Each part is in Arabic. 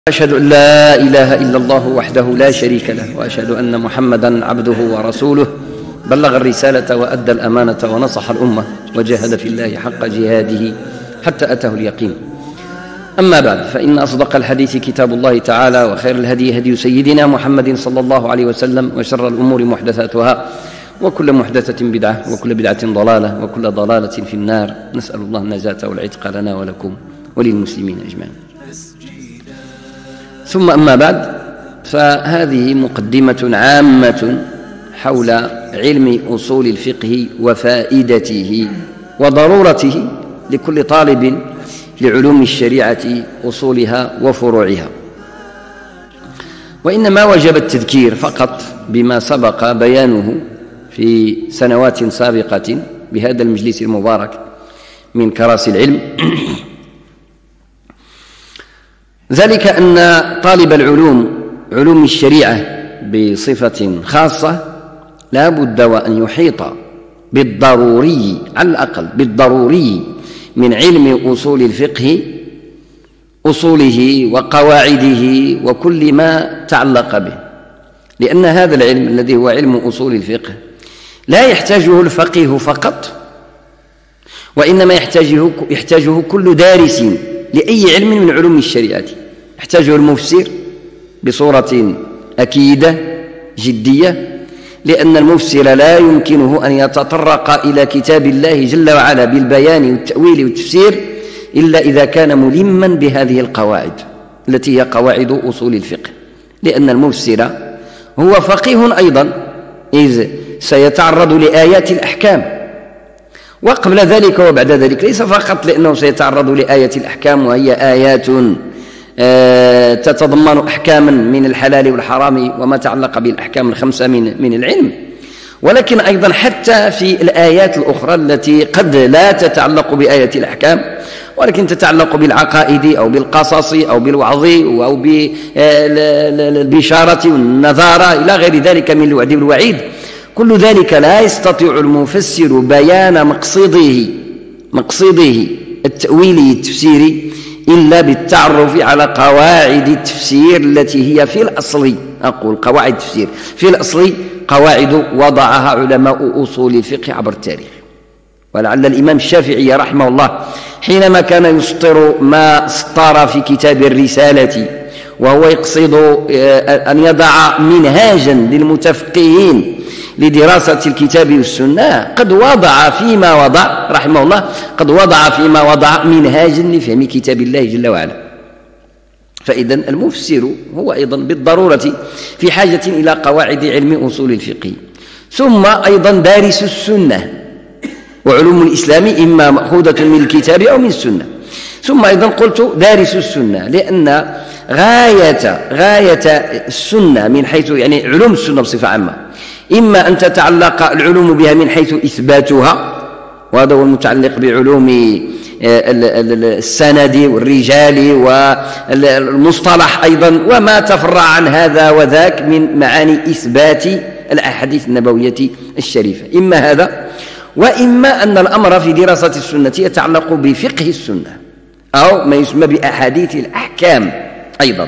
أشهد أن لا إله إلا الله وحده لا شريك له، وأشهد أن محمدا عبده ورسوله، بلغ الرسالة وأدى الأمانة ونصح الأمة وجاهد في الله حق جهاده حتى أتاه اليقين. أما بعد، فإن أصدق الحديث كتاب الله تعالى، وخير الهدي هدي سيدنا محمد صلى الله عليه وسلم، وشر الأمور محدثاتها، وكل محدثة بدعة، وكل بدعة ضلالة، وكل ضلالة في النار. نسأل الله النجاة والعتق لنا ولكم وللمسلمين أجمعين. ثم أما بعد، فهذه مقدمة عامة حول علم أصول الفقه وفائدته وضرورته لكل طالب لعلوم الشريعة أصولها وفروعها. وإنما وجب التذكير فقط بما سبق بيانه في سنوات سابقة بهذا المجلس المبارك من كراسي العلم، ذلك أن طالب علوم الشريعة بصفة خاصة لا بد وأن يحيط بالضروري، على الأقل بالضروري، من علم أصول الفقه، أصوله وقواعده وكل ما تعلق به، لأن هذا العلم الذي هو علم أصول الفقه لا يحتاجه الفقيه فقط، وإنما يحتاجه كل دارس لأي علم من علوم الشريعة. يحتاجه المفسر بصورة أكيدة جدية، لأن المفسر لا يمكنه أن يتطرق إلى كتاب الله جل وعلا بالبيان والتأويل والتفسير إلا إذا كان ملما بهذه القواعد التي هي قواعد أصول الفقه، لأن المفسر هو فقيه أيضا، إذ سيتعرض لآيات الأحكام، وقبل ذلك وبعد ذلك، ليس فقط لأنه سيتعرض لآيات الأحكام، وهي آيات تتضمن أحكاما من الحلال والحرام وما تعلق بالأحكام الخمسة من العلم، ولكن أيضا حتى في الآيات الأخرى التي قد لا تتعلق بآيات الأحكام، ولكن تتعلق بالعقائد أو بالقصص أو بالوعظ أو بالبشارة والنذارة إلى غير ذلك من الوعد والوعيد. كل ذلك لا يستطيع المفسر بيان مقصده التأويلي التفسيري إلا بالتعرف على قواعد التفسير التي هي في الأصل، أقول قواعد التفسير في الأصل قواعد وضعها علماء أصول الفقه عبر التاريخ. ولعل الإمام الشافعي رحمه الله حينما كان يسطر ما سطر في كتاب الرسالة، وهو يقصد أن يضع منهاجا للمتفقهين لدراسة الكتاب والسنة، قد وضع فيما وضع رحمه الله منهاجا لفهم كتاب الله جل وعلا. فإذا المفسر هو أيضا بالضرورة في حاجة إلى قواعد علم أصول الفقه، ثم أيضا دارس السنة وعلوم الإسلام إما مأخوذة من الكتاب أو من السنة، ثم أيضا قلت دارس السنة، لأن غاية السنة من حيث يعني علوم السنة بصفة عامة، إما أن تتعلق العلوم بها من حيث إثباتها، وهذا هو المتعلق بعلوم السند والرجال والمصطلح أيضا وما تفرع عن هذا وذاك من معاني إثبات الأحاديث النبوية الشريفة، إما هذا، وإما أن الأمر في دراسة السنة يتعلق بفقه السنة أو ما يسمى بأحاديث الأحكام أيضا.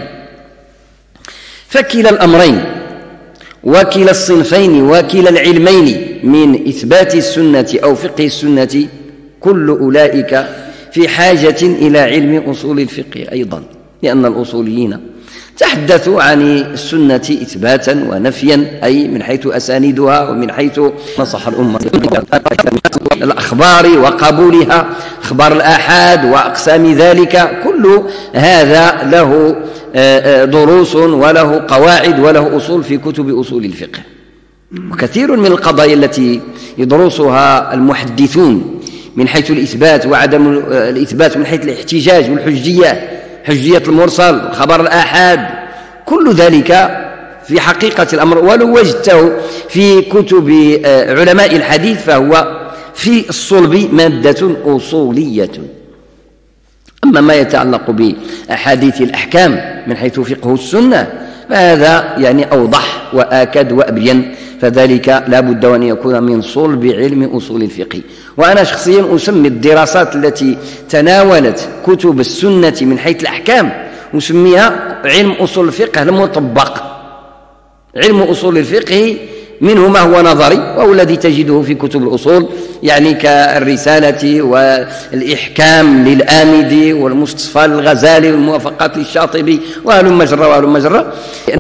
فكلا الأمرين وكلا الصنفين وكلا العلمين من إثبات السنة أو فقه السنة، كل أولئك في حاجة إلى علم أصول الفقه أيضا، لأن الأصوليين تحدثوا عن السنة إثباتا ونفيا، أي من حيث أسانيدها ومن حيث نصح الأمة الأخبار وقبولها، أخبار الآحاد وأقسام ذلك، كل هذا له دروس وله قواعد وله أصول في كتب أصول الفقه. وكثير من القضايا التي يدرسها المحدثون من حيث الإثبات وعدم الإثبات، من حيث الاحتجاج والحجية، حجية المرسل، خبر الآحاد، كل ذلك في حقيقة الأمر ولو وجدته في كتب علماء الحديث فهو في الصلب مادة أصولية. أما ما يتعلق بأحاديث الأحكام من حيث فقه السنة فهذا يعني أوضح وآكد وأبين، فذلك لا بد أن يكون من صلب علم أصول الفقه. وأنا شخصيا أسمي الدراسات التي تناولت كتب السنة من حيث الأحكام أسميها علم أصول الفقه المطبق. علم أصول الفقه منه ما هو نظري وهو الذي تجده في كتب الأصول، يعني كالرسالة والإحكام للآمدي والمستصفى للغزالي والموافقات للشاطبي وهلم جرة وهلم جرة،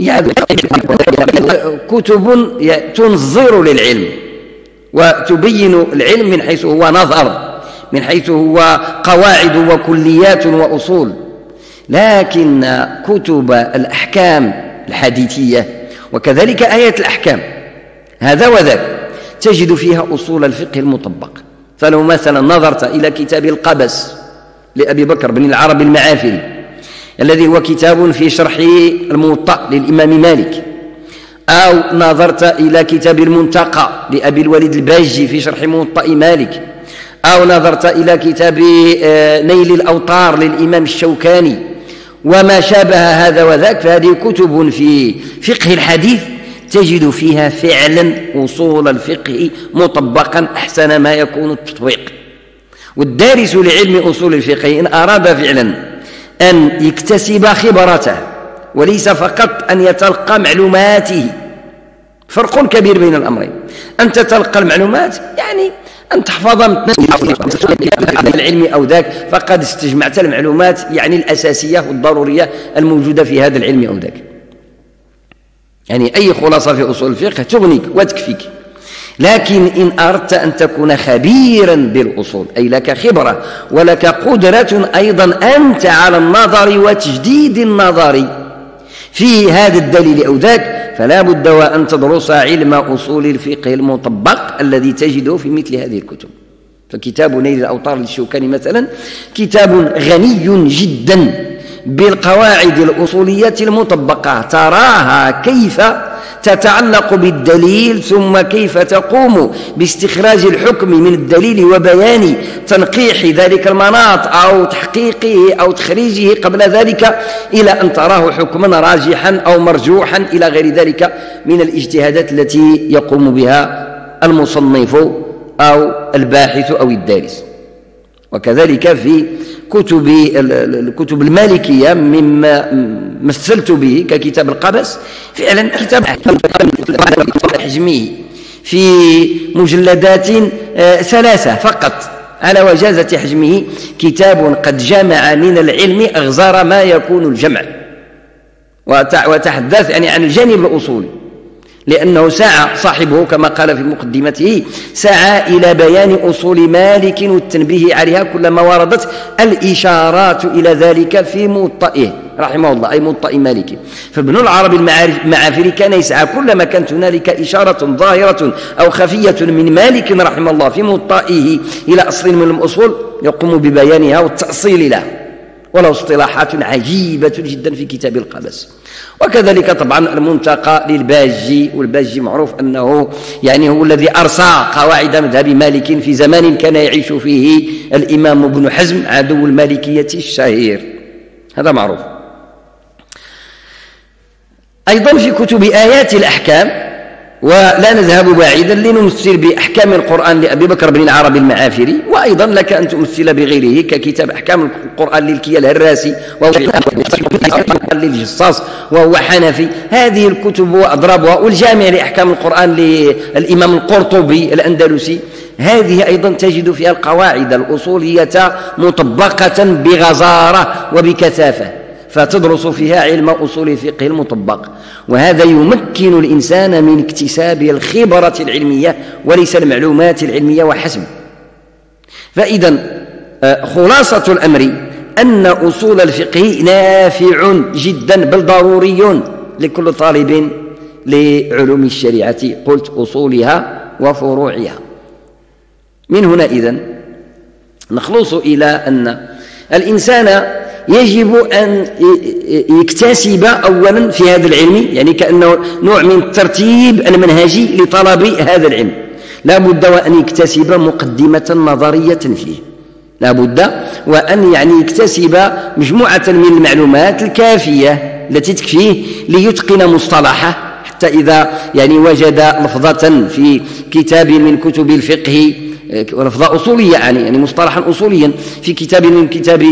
كتب تنظر للعلم وتبين العلم من حيث هو نظر، من حيث هو قواعد وكليات وأصول. لكن كتب الأحكام الحديثية وكذلك آيات الأحكام هذا وذاك تجد فيها أصول الفقه المطبق. فلو مثلا نظرت إلى كتاب القبس لأبي بكر بن العربي المعافري الذي هو كتاب في شرح الموطأ للإمام مالك، أو نظرت إلى كتاب المنتقى لأبي الوليد الباجي في شرح موطأ مالك، أو نظرت إلى كتاب نيل الأوطار للإمام الشوكاني وما شابه هذا وذاك، فهذه كتب في فقه الحديث تجد فيها فعلا أصول الفقه مطبقا أحسن ما يكون التطبيق. والدارس لعلم أصول الفقه إن أراد فعلا أن يكتسب خبرته وليس فقط أن يتلقى معلوماته، فرق كبير بين الأمرين. أن تتلقى المعلومات يعني أن تحفظ العلم أو ذاك، فقد استجمعت المعلومات يعني الأساسية والضرورية الموجودة في هذا العلم أو ذاك. يعني أي خلاصة في أصول الفقه تغنيك وتكفيك. لكن إن أردت أن تكون خبيرا بالأصول أي لك خبرة ولك قدرة أيضا أنت على النظر وتجديد النظر في هذا الدليل أو ذاك، فلا بد وأن تدرس علم أصول الفقه المطبق الذي تجده في مثل هذه الكتب. فكتاب نيل الأوطار للشوكاني مثلا كتاب غني جدا بالقواعد الأصولية المطبقة، تراها كيف تتعلق بالدليل ثم كيف تقوم باستخراج الحكم من الدليل وبيان تنقيح ذلك المناط أو تحقيقه أو تخريجه قبل ذلك إلى أن تراه حكما راجحا أو مرجوحا إلى غير ذلك من الاجتهادات التي يقوم بها المصنف أو الباحث أو الدارس. وكذلك في الكتب المالكية مما مثلت به ككتاب القبس، فعلا كتاب حجمه في مجلدات 3 فقط على وجازة حجمه، كتاب قد جمع من العلم أغزار ما يكون الجمع، وتحدث يعني عن الجانب الأصولي، لأنه سعى صاحبه كما قال في مقدمته سعى إلى بيان أصول مالك والتنبيه عليها كلما وردت الإشارات إلى ذلك في موطئه رحمه الله أي موطئ مالك. فابن العربي المعافري كان يسعى كلما كانت هنالك إشارة ظاهرة أو خفية من مالك رحمه الله في موطئه إلى أصل من الأصول يقوم ببيانها والتأصيل لها، وله اصطلاحات عجيبة جدا في كتاب القبس. وكذلك طبعا المنتقى للباجي، والباجي معروف أنه يعني هو الذي أرسى قواعد مذهب مالك في زمان كان يعيش فيه الإمام ابن حزم عدو المالكية الشهير، هذا معروف. أيضا في كتب آيات الأحكام، ولا نذهب بعيدا لنمثل بأحكام القرآن لأبي بكر بن العربي المعافري، وأيضا لك أن تمثل بغيره ككتاب أحكام القرآن للكي الهراسي وهو للجصاص وهو حنفي. هذه الكتب وأضرابها، والجامع لأحكام القرآن للإمام القرطبي الأندلسي، هذه أيضا تجد فيها القواعد الأصولية مطبقة بغزارة وبكثافة، فتدرس فيها علم أصول الفقه المطبق، وهذا يمكن الإنسان من اكتساب الخبرة العلمية وليس المعلومات العلمية وحسب. فإذا خلاصة الأمر أن أصول الفقه نافع جدا بل ضروري لكل طالب لعلوم الشريعة، قلت أصولها وفروعها. من هنا إذن نخلص إلى أن الإنسان يجب أن يكتسب أولا في هذا العلم، يعني كأنه نوع من الترتيب المنهجي لطلب هذا العلم، لا بد وأن يكتسب مقدمة نظرية فيه، لا بد وأن يعني يكتسب مجموعة من المعلومات الكافية التي تكفيه ليتقن مصطلحه، حتى إذا يعني وجد لفظة في كتاب من كتب الفقه لفظة أصولية يعني مصطلحا أصوليا في كتاب من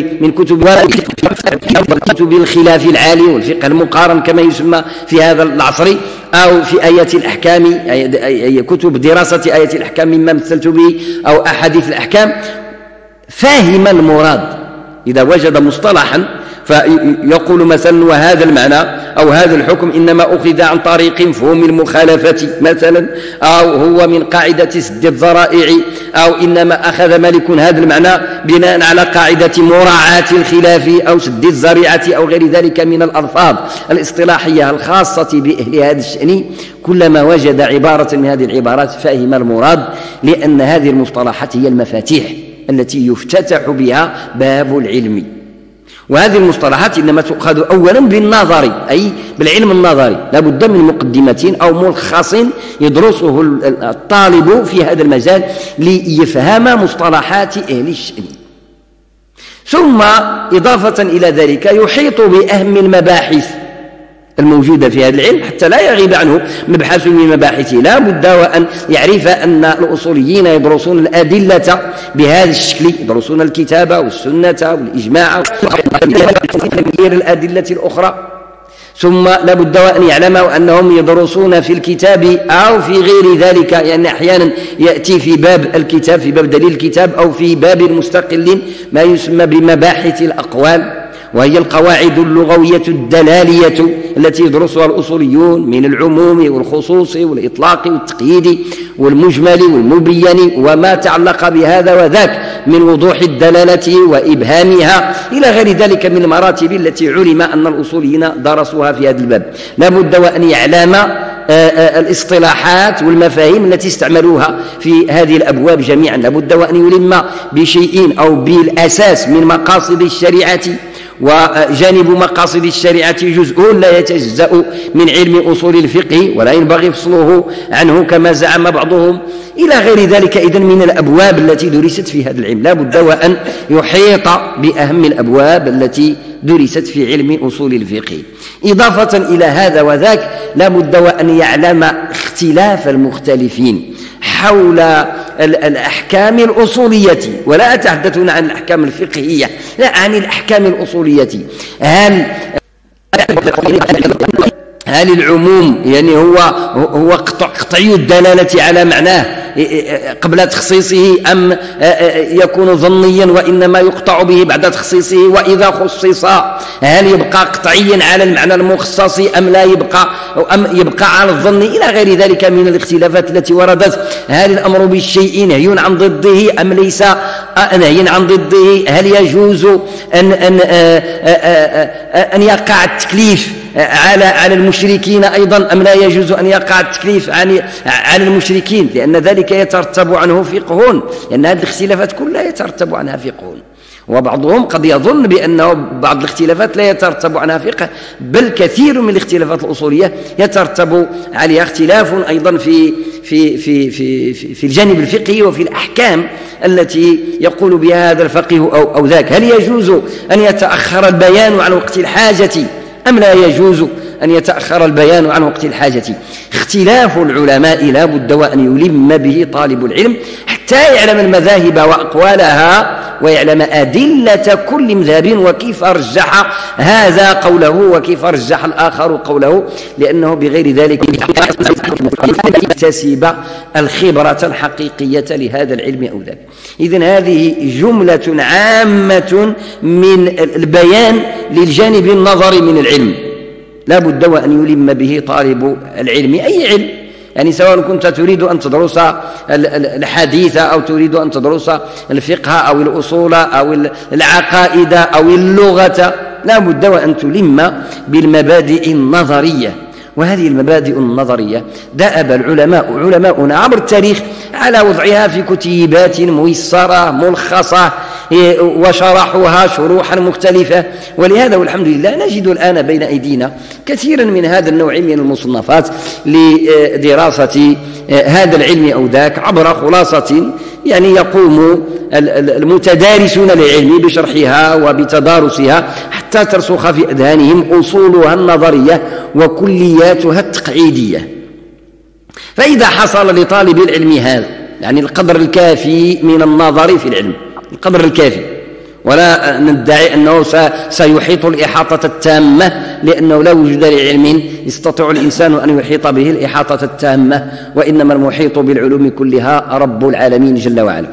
كتب الخلاف العالي والفقه المقارن كما يسمى في هذا العصر، أو في آيات الأحكام، كتب دراسة آيات الأحكام مما مثلت به، أو أحاديث الأحكام، فاهم المراد. إذا وجد مصطلحا فيقول مثلا وهذا المعنى أو هذا الحكم إنما أخذ عن طريق مفهوم المخالفة مثلا، أو هو من قاعدة سد الذرائع، أو إنما أخذ مالك هذا المعنى بناء على قاعدة مراعاة الخلاف أو سد الذريعة أو غير ذلك من الألفاظ الاصطلاحية الخاصة بأهل هذا الشأن. كلما وجد عبارة من هذه العبارات فهم المراد، لأن هذه المصطلحات هي المفاتيح التي يفتتح بها باب العلم. وهذه المصطلحات إنما تؤخذ أولا بالنظر، أي بالعلم النظري، لا بد من مقدمة أو ملخص يدرسه الطالب في هذا المجال ليفهم مصطلحات أهل الشأن. ثم إضافة إلى ذلك يحيط بأهم المباحث الموجودة في هذا العلم حتى لا يغيب عنه مبحث من مباحثه. لا بد وأن يعرف أن الأصوليين يدرسون الأدلة بهذا الشكل، يدرسون الكتاب والسنة والإجماع الأدلة الأخرى. ثم لا بد وأن يعلموا أنهم يدرسون في الكتاب أو في غير ذلك، يعني أحيانا يأتي في باب الكتاب، في باب دليل الكتاب، أو في باب مستقل ما يسمى بمباحث الأقوال، وهي القواعد اللغوية الدلالية التي يدرسها الأصوليون من العموم والخصوص والإطلاق والتقييد والمجمل والمبين وما تعلق بهذا وذاك من وضوح الدلالة وإبهامها إلى غير ذلك من المراتب التي علم أن الأصوليين درسوها في هذا الباب. لا بد وأن يعلم الاصطلاحات والمفاهيم التي استعملوها في هذه الأبواب جميعا. لا بد وأن يلم بشيء أو بالأساس من مقاصد الشريعة، وجانب مقاصد الشريعة جزء لا يتجزأ من علم أصول الفقه ولا ينبغي فصله عنه كما زعم بعضهم إلى غير ذلك. إذن من الأبواب التي درست في هذا العلم لا بد وأن يحيط بأهم الأبواب التي درست في علم أصول الفقه. إضافة إلى هذا وذاك لا بد وأن يعلم اختلاف المختلفين حول الأحكام الأصولية، ولا أتحدث عن الأحكام الفقهية، لا، عن الأحكام الأصولية. هل العموم يعني هو قطعي الدلالة على معناه قبل تخصيصه، أم يكون ظنيا وإنما يقطع به بعد تخصيصه؟ وإذا خصص هل يبقى قطعيا على المعنى المخصص أم لا يبقى، أم يبقى على الظن إلى غير ذلك من الاختلافات التي وردت؟ هل الأمر بالشيء نهي عن ضده أم ليس نهي عن ضده؟ هل يجوز أن يقع التكليف على المشركين أيضا أم لا يجوز أن يقع التكليف على المشركين؟ لأن ذلك يترتب عنه فقه، لأن هذه الاختلافات كلها يترتب عنها فقه. وبعضهم قد يظن بأنه بعض الاختلافات لا يترتب عنها فقه، بل كثير من الاختلافات الأصولية يترتب عليها اختلاف أيضا في الجانب الفقهي وفي الأحكام التي يقول بها هذا الفقيه أو ذاك. هل يجوز أن يتأخر البيان عن وقت الحاجة أم لا يجوز أن يتأخر البيان عن وقت الحاجة؟ اختلاف العلماء لا بد وأن يلم به طالب العلم حتى يعلم المذاهب وأقوالها ويعلم أدلة كل مذهب وكيف رجح هذا قوله وكيف رجح الآخر قوله، لأنه بغير ذلك يكتسب الخبرة الحقيقية لهذا العلم أو ذاك. إذن هذه جملة عامة من البيان للجانب النظري من العلم لا بد وأن يلم به طالب العلم أي علم، يعني سواء كنت تريد أن تدرس الحديث أو تريد أن تدرس الفقه أو الأصول أو العقائد أو اللغة، لا بد وأن تلم بالمبادئ النظرية. وهذه المبادئ النظرية دأب علماؤنا عبر التاريخ على وضعها في كتيبات ميسرة ملخصة وشرحوها شروحا مختلفة. ولهذا والحمد لله نجد الآن بين أيدينا كثيرا من هذا النوع من المصنفات لدراسة هذا العلم أو ذاك عبر خلاصة، يعني يقوم المتدارسون للعلم بشرحها وبتدارسها حتى ترسخ في أذهانهم أصولها النظرية وكلياتها التقعيدية. فإذا حصل لطالب العلم هذا يعني القدر الكافي من النظر في العلم، القدر الكافي، ولا ندعي أنه سيحيط الإحاطة التامة، لأنه لا وجود لعلم يستطيع الإنسان أن يحيط به الإحاطة التامة، وإنما المحيط بالعلوم كلها رب العالمين جل وعلا.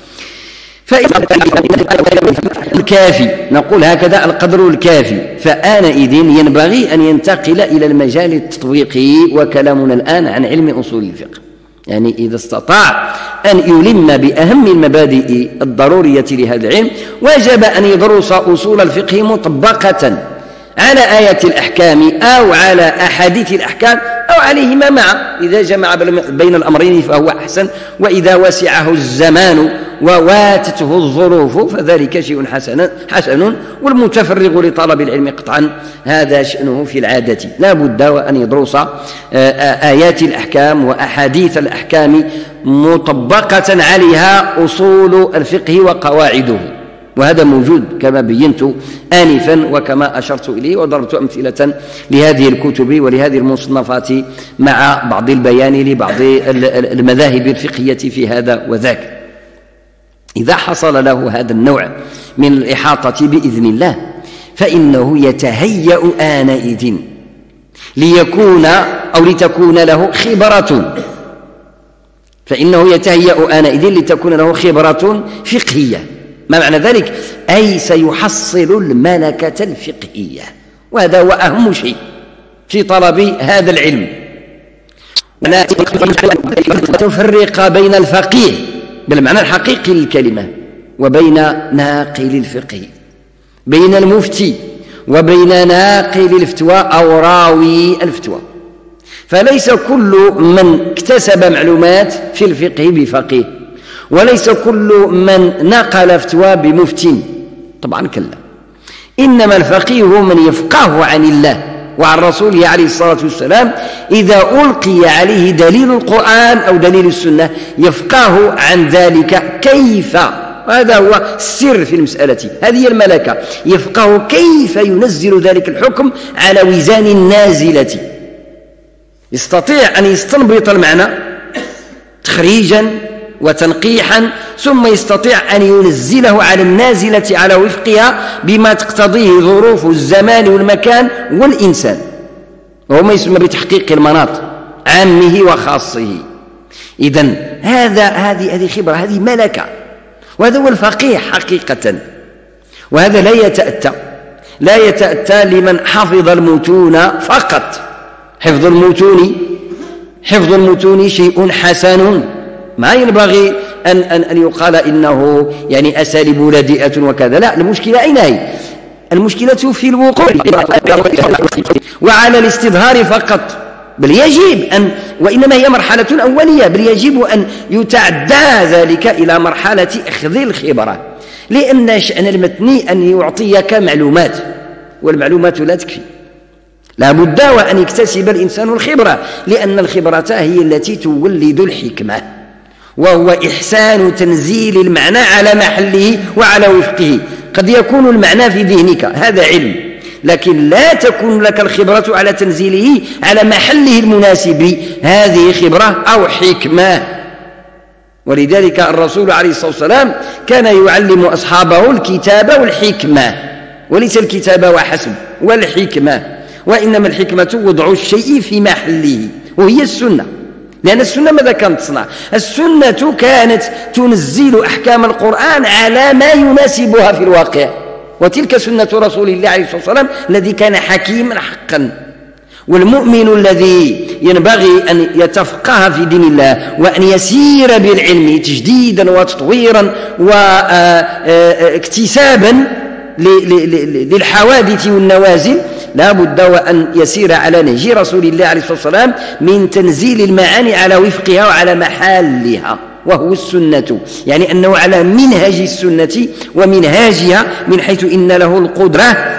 الكافي، نقول هكذا القدر الكافي، فآنئذ ينبغي أن ينتقل إلى المجال التطبيقي، وكلامنا الآن عن علم أصول الفقه. يعني إذا استطاع أن يلم بأهم المبادئ الضرورية لهذا العلم، وجب أن يدرس أصول الفقه مطبقة على آيات الأحكام أو على أحاديث الأحكام أو عليهما معا. إذا جمع بين الأمرين فهو أحسن، وإذا وسعه الزمان وواتته الظروف فذلك شيء حسن. والمتفرغ لطلب العلم قطعا هذا شأنه في العادة، لا بد وأن يدرس آيات الأحكام وأحاديث الأحكام مطبقة عليها أصول الفقه وقواعده، وهذا موجود كما بينت آنفا وكما أشرت إليه، وضربت أمثلة لهذه الكتب ولهذه المصنفات مع بعض البيان لبعض المذاهب الفقهية في هذا وذاك. إذا حصل له هذا النوع من الإحاطة بإذن الله فإنه يتهيأ آنئذ لتكون له خبرة، فإنه يتهيأ آنئذ لتكون له خبرة فقهية. ما معنى ذلك؟ أي سيحصل الملكة الفقهية، وهذا هو أهم شيء في طلب هذا العلم. تفرق بين الفقيه بالمعنى الحقيقي للكلمة وبين ناقل الفقه، بين المفتي وبين ناقل الفتوى أو راوي الفتوى. فليس كل من اكتسب معلومات في الفقه بفقيه، وليس كل من نقل فتوى بمفتي، طبعا كلا. إنما الفقيه هو من يفقه عن الله وعن رسوله عليه الصلاة والسلام، إذا ألقي عليه دليل القرآن أو دليل السنة يفقه عن ذلك كيف، وهذا هو السر في المسألة، هذه الملكة، يفقه كيف ينزل ذلك الحكم على وزان النازلة، يستطيع أن يستنبط المعنى تخريجا وتنقيحا، ثم يستطيع أن ينزله على النازلة على وفقها بما تقتضيه ظروف الزمان والمكان والإنسان، وهو ما يسمى بتحقيق المناط عامه وخاصه. إذن هذه خبرة، هذه ملكة، وهذا هو الفقيه حقيقة. وهذا لا يتأتى لمن حفظ المتون فقط. حفظ المتون شيء حسن، ما ينبغي أن يقال إنه يعني أساليب رديئة وكذا، لا، المشكلة أين هي؟ المشكلة في الوقوع وعلى الاستظهار فقط، بل يجب أن، وإنما هي مرحلة أولية، بل يجب أن يتعدى ذلك إلى مرحلة أخذ الخبرة، لأن شأن المتني أن يعطيك معلومات، والمعلومات لا تكفي، لا بد وأن يكتسب الإنسان الخبرة، لأن الخبرة هي التي تولد الحكمة، وهو إحسان تنزيل المعنى على محله وعلى وفقه. قد يكون المعنى في ذهنك، هذا علم، لكن لا تكون لك الخبرة على تنزيله على محله المناسب، هذه خبرة أو حكمة. ولذلك الرسول عليه الصلاة والسلام كان يعلم أصحابه الكتاب والحكمة، وليس الكتاب وحسب والحكمة، وإنما الحكمة وضع الشيء في محله، وهي السنة. لأن السنة ماذا كانت تصنع؟ السنة كانت تنزل أحكام القرآن على ما يناسبها في الواقع، وتلك سنة رسول الله عليه الصلاة والسلام الذي كان حكيما حقا. والمؤمن الذي ينبغي أن يتفقه في دين الله وأن يسير بالعلم تجديدا وتطويرا واكتسابا للحوادث والنوازل، لا بد وأن يسير على نهج رسول الله عليه الصلاة والسلام من تنزيل المعاني على وفقها وعلى محلها، وهو السنة، يعني أنه على منهج السنة ومنهاجها، من حيث إن له القدرة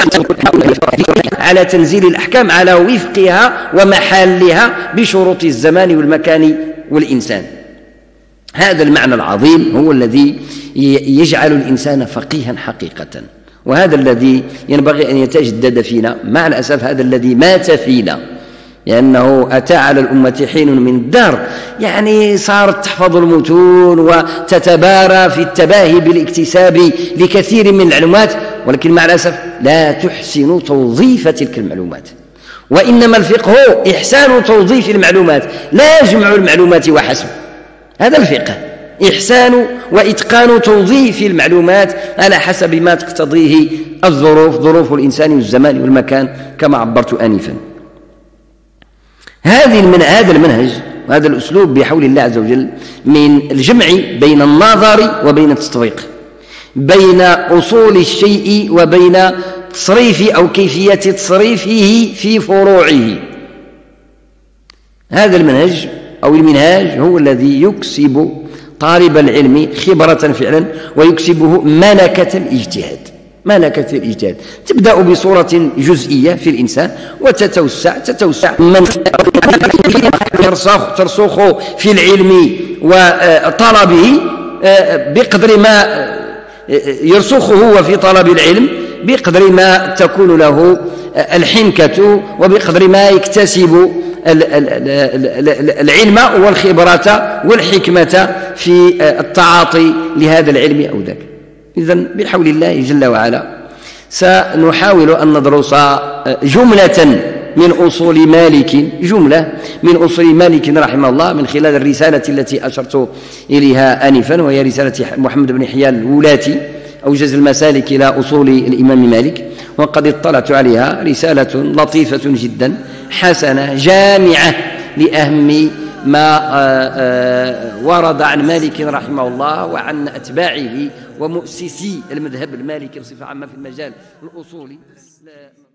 على تنزيل الأحكام على وفقها ومحلها بشروط الزمان والمكان والإنسان. هذا المعنى العظيم هو الذي يجعل الإنسان فقيها حقيقة، وهذا الذي ينبغي أن يتجدد فينا. مع الأسف هذا الذي مات فينا لأنه أتى على الأمة حين من الدهر يعني صارت تحفظ المتون وتتبارى في التباهي بالاكتساب لكثير من المعلومات، ولكن مع الأسف لا تحسن توظيف تلك المعلومات. وإنما الفقه هو إحسان توظيف المعلومات لا جمع المعلومات وحسب. هذا الفقه، إحسان وإتقان توظيف المعلومات على حسب ما تقتضيه الظروف، ظروف الإنسان والزمان والمكان كما عبرت آنفا. هذا المنهج وهذا الأسلوب بحول الله عز وجل من الجمع بين النظر وبين التطبيق، بين أصول الشيء وبين تصريف أو كيفية تصريفه في فروعه. هذا المنهج أو المنهاج هو الذي يكسب طالب العلم خبرة فعلا ويكسبه ملكة الاجتهاد. ملكة الاجتهاد تبدأ بصورة جزئية في الإنسان وتتوسع من ترسخ في العلم وطلبه بقدر ما يرسخ هو في طلب العلم، بقدر ما تكون له الحنكة وبقدر ما يكتسب العلم والخبرة والحكمة في التعاطي لهذا العلم أو ذاك. إذن بحول الله جل وعلا سنحاول أن ندرس جملة من أصول مالك رحمه الله من خلال الرسالة التي أشرت إليها آنفا، وهي رسالة محمد بن حيان الولاتي أوجز المسالك إلى أصول الإمام مالك، وقد اطلعت عليها رسالة لطيفة جدا حسنة جامعة لأهم ما ورد عن مالك رحمه الله وعن أتباعه ومؤسسي المذهب المالكي بصفة عامة في المجال الأصولي.